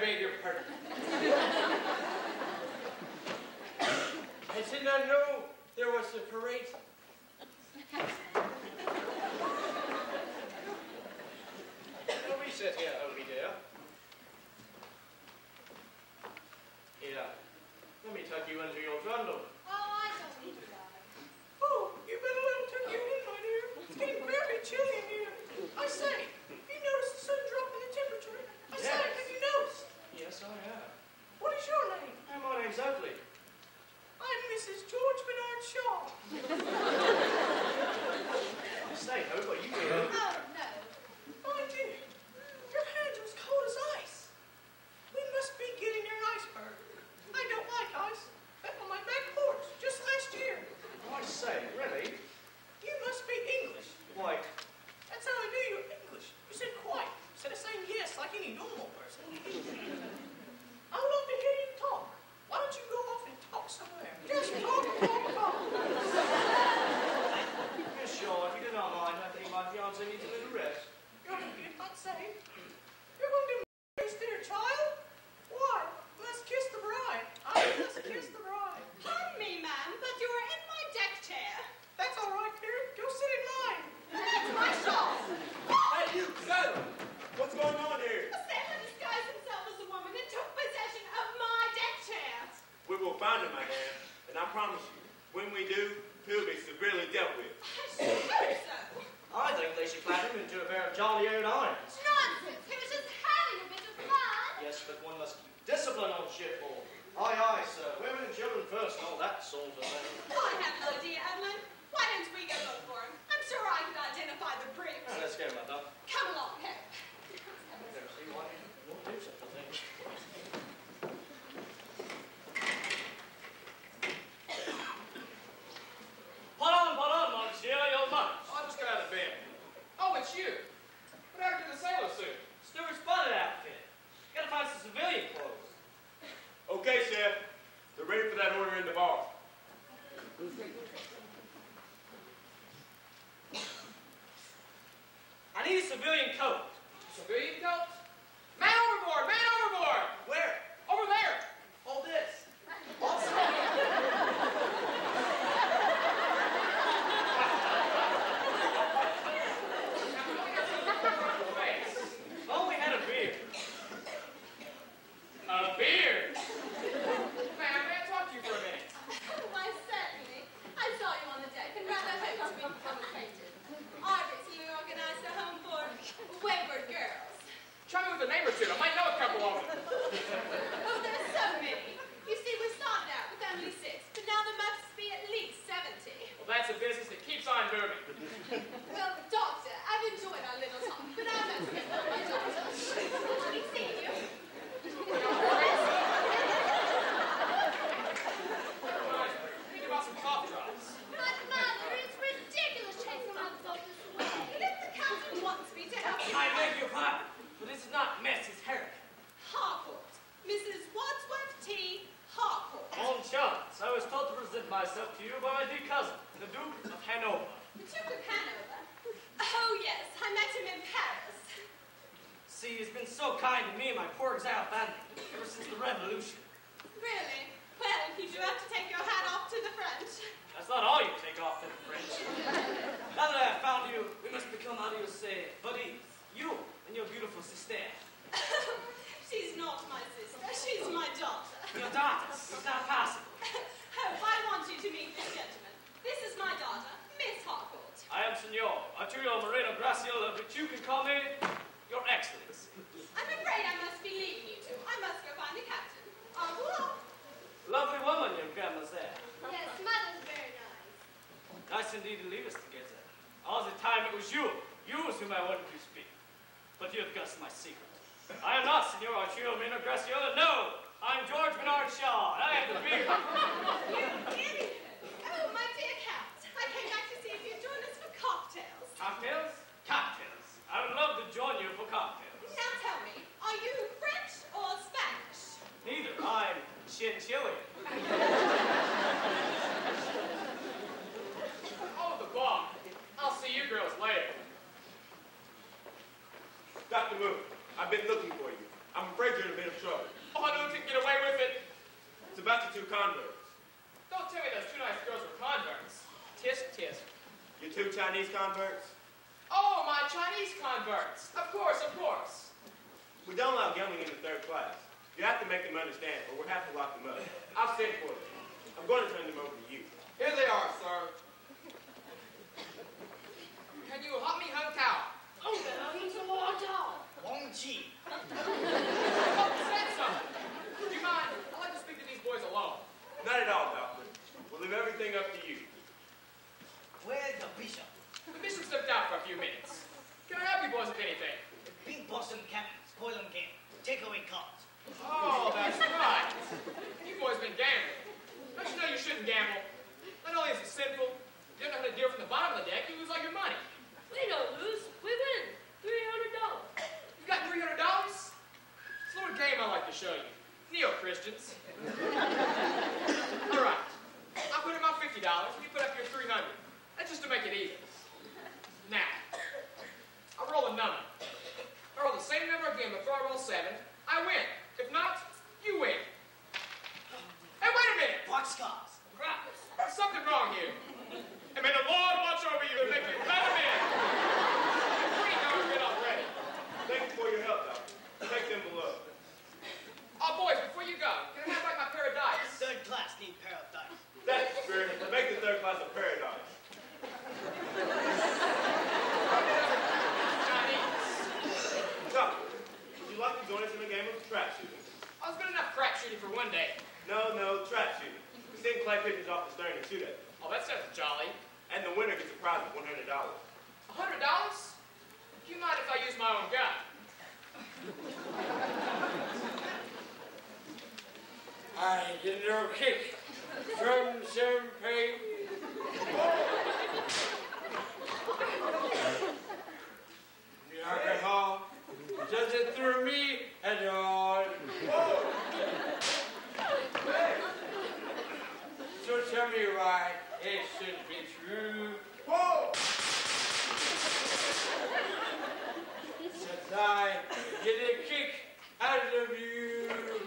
beg your pardon. I did not know there was a parade. Well, we sit here, Opie dear. Here, let me tuck you into your trundle. Oh, I don't need to die. Oh, you better let him tuck you in, my dear. It's getting very chilly in here. I say, have you noticed the sudden drop in the temperature? I say, Yes. have you noticed? Yes, I have. What is your name? And my name's Oakley. I'm Mrs. George Bernard Shaw. I say, Hope, are you here? Oh, no. My dear, your hands are as cold as ice. We must be getting near an iceberg. I don't like ice. Fell on my back porch just last year. I say, really? You must be English. Why, That's how I knew you were English. You said quite, instead of saying yes like any normal person. I would love to hear you talk. Why don't you go off and talk somewhere? Just talk. Miss Shaw, if you do not mind, I think my fiancé needs a little rest. You're going to get not safe. You're going to do this, dear child? Why? Let's kiss the bride. I must kiss the bride. Pardon me, ma'am, but you're in my deck chair. That's all right, dear. Go sit in mine. That's my shawl. Hey, you sailor! What's going on here? A sailor disguised himself as a woman and took possession of my deck chair. We will find him, madame, and I promise you, when we do, he'll be severely dealt with. I should hope so. I think they should clap him into a pair of jolly-haired irons. Nonsense. He was just having a bit of fun. Yes, but one must keep discipline on shipboard. Aye, aye, sir. Women and children first, and all that sort of thing. I have an idea, Evelyn. Why don't we go look for him? I'm sure I could identify the bridge. Now, let's go, Mother. Come along, Harry. Never see why you won't do such a thing. Put on, monsieur, you'll munch. I just got out of bed. Oh, it's you. What happened to the sailor suit? Steward's spotted outfit. Gotta find some civilian clothes. Okay, chef. They're ready for that order in the bar. I need a civilian coat. Civilian coat? Man overboard! Man overboard! Where? Over there! Hold this. If only had a beard. A beard! Man, talk to you for a minute. Why, certainly. I saw you on the deck and rather hoped to become acquainted. Obviously, you organized a home for wayward girls. Try me with a name or two. I might know a couple of them. Oh, there's so many. You see, we started out with only 6, but now there must be at least 70. Well, that's a business that keeps on moving. Well, Doctor, I've enjoyed our little talk, but I must get on my daughter. Let me see you. Think about some cough drops. But, Mother, it's ridiculous chasing ourselves this way. If the captain wants me to help him... I beg your pardon, but this is not Mrs. Herrick. Harcourt. Mrs. Wadsworth T. Harcourt. On chance, I was told to present myself to you by my dear cousin, the Duke of Hanover. The Duke of Hanover? Oh, yes, I met him in Paris. See, he's been so kind to me and my poor exiled family ever since the Revolution. Really? Well, you do have to take your hat off to the French. That's not all you take off to the French. Now that I have found you, we must become, how do you say, buddies. You and your beautiful sister. She's not my sister, she's my daughter. Your daughter. It's not possible. Hope, I want you to meet this gentleman. This is my daughter, Miss Harcourt. I am Signor Arturo Moreno Graciola, but you can call me Your Excellency. I'm afraid I must be leaving you two. I must go find the captain. Au revoir. Lovely woman, your mademoiselle. Yes, mother's very nice. Nice indeed to leave us together. All the time it was you whom I wanted to speak. But you have guessed my secret. I am not Signor Arturo Moreno Graciola, no! I'm George Bernard Shaw, and I have the beard. You idiot! Oh, my dear Cat, I came back to see if you'd join us for cocktails. Cocktails? Cocktails. I would love to join you for cocktails. Now tell me, are you French or Spanish? Neither. I'm Chinchillian. Oh, the bar. I'll see you girls later. Dr. Moon, I've been looking for you. I'm afraid you're in a bit of trouble. two converts. Don't tell me those two nice girls were converts. Tisk, tisk. Your two Chinese converts? Oh, my Chinese converts. Of course, of course. We don't allow gambling in the third class. You have to make them understand, or we'll have to lock them up. I'll send for them. I'm going to turn them over to you. Here they are, sir. Can you hot me hung cow? Oh, no, he's a war dog. Wong Chi. Oh, said so. Do you mind? I'd like to speak to these boys alone. Not at all, Doctor. We'll leave everything up to you. Where's the bishop? The bishop stepped out for a few minutes. Can I help you boys with anything? Big Boston captain, spoil 'em game. Take away cards. Oh, that's right. You boys been gambling. Don't you know you shouldn't gamble? Not only is it sinful, you don't know how to deal from the bottom of the deck, you lose all your money. We don't lose. We win. $300. You got $300? It's a little game I like to show you. Neo-Christians. All right. I'll put in my $50, and you put up your $300. That's just to make it even. Now, I roll a number. I roll the same number again before I roll 7. I win. If not, you win. Hey, wait a minute. Boxcars. There's something wrong here. And may the Lord watch over you and make you let him in. You're pretty darn good already. Thank you for your help, Doctor. Take them below. Oh, boys, before you go, can I have back my pair of dice? Third class need pair of dice. That's the spirit. Make the third class a paradise. Chinese. Doctor, would you like to join us in a game of trap shooting? I was good enough crap shooting for one day. No, trap shooting. We send clay pigeons off the stern and shoot at them. Oh, that sounds jolly. And the winner gets a prize of $100. $100? Do you mind if I use my own gun? I get no kick from champagne. The alcohol doesn't throw me at all. So tell me why it should be true. Since I get a kick out of you.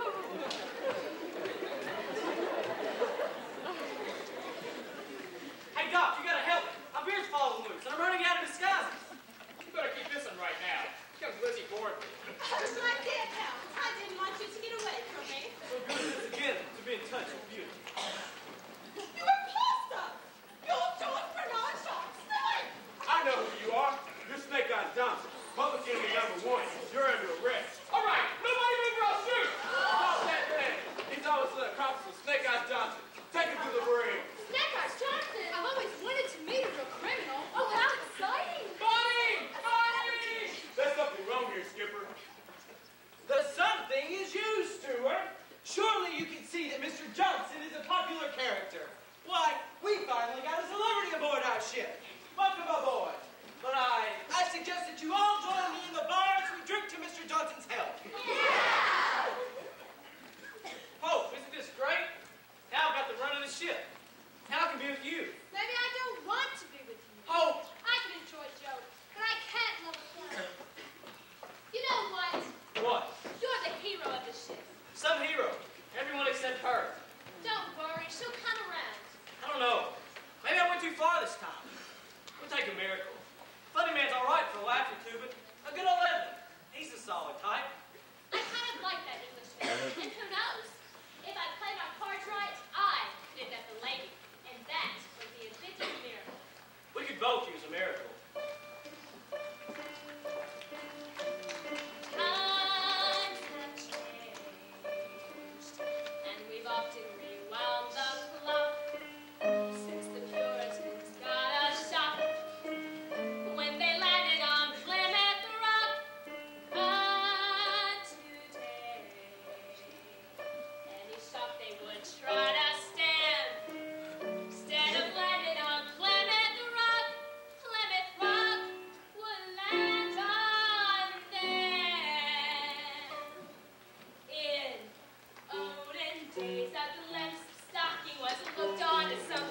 Hey, Doc, you gotta help me. My beard's falling loose, and I'm running out of disguises. You better keep this one right now. Here comes Lizzie bored me. Oh, my dear pal, I didn't want you to get away from me. So good it is again to be in touch with beauty. You're pasta! You're George Bernard Shaw's son! I know who you are. You're Snake Eyes Johnson. Public enemy #1. You're under arrest. All right, nobody move or I'll shoot. Stop that man. He's always let cops with Snake Eyes Johnson. Take him to the ring. Snake Eyes Johnson! I've always wanted to meet a real criminal. Oh, how exciting! Bonnie! Bonnie! There's something wrong here, Skipper. The something is you, Stewart. Surely you can see that Mr. Johnson is a popular character. Why, we finally got a celebrity aboard our ship. Welcome aboard. But I suggest that you all join me in the bar as we drink to Mr. Johnson's health. Yeah! Oh, isn't this great? Now I've got the run of the ship. Now I can be with you. Maybe I don't want to be with you. Oh, I can enjoy Joe, but I can't love a clown. You know what? what? You're the hero of the ship. Some hero. Everyone except her. Don't worry, she'll come around. I don't know. Maybe I went too far this time. We'll take a miracle. Funny Man's all right for a laugh or two, but a good old Edmund, he's a solid type. I kind of like that Englishman. And who knows? If I play my cards right, I could end up a lady. And that would be a bit of a miracle. We could both use a miracle. Times have changed, and we've often rewound the clock since the Puritans got a shock when they landed on Plymouth Rock. But today, any shock they would try to stand, instead of landing on Plymouth Rock would land on them. In olden days, a glimpse of stocking was looked on as some